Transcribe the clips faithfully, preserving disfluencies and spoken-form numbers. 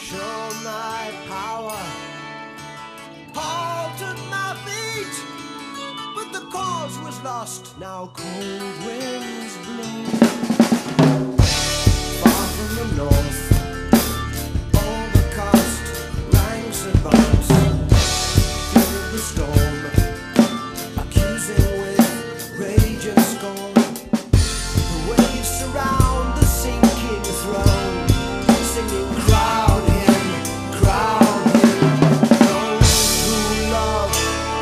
shown thy power, halted my feet, but the cause was lost. Now cold winds blow far from the north. All the cost ranks above filled the storm, accusing with rage and scorn. The waves surround the sinking throne, singing crown him, crown him. Those who love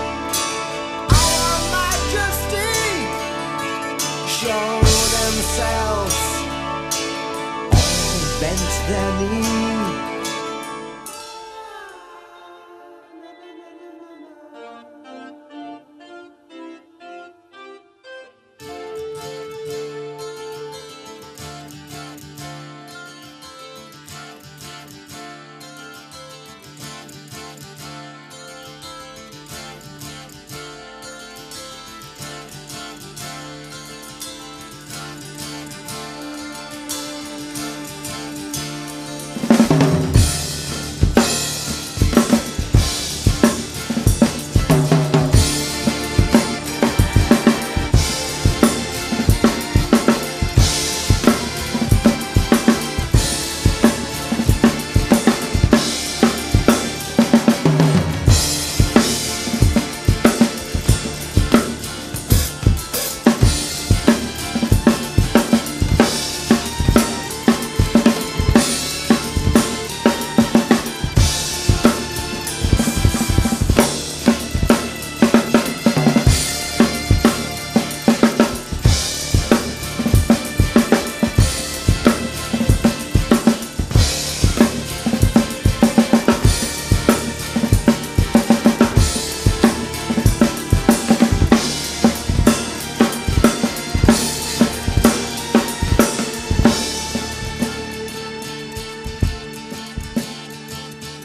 our majesty show themselves, all bent their knee.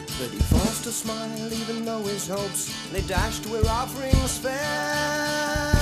Smile, even though his hopes they dashed where offerings fell.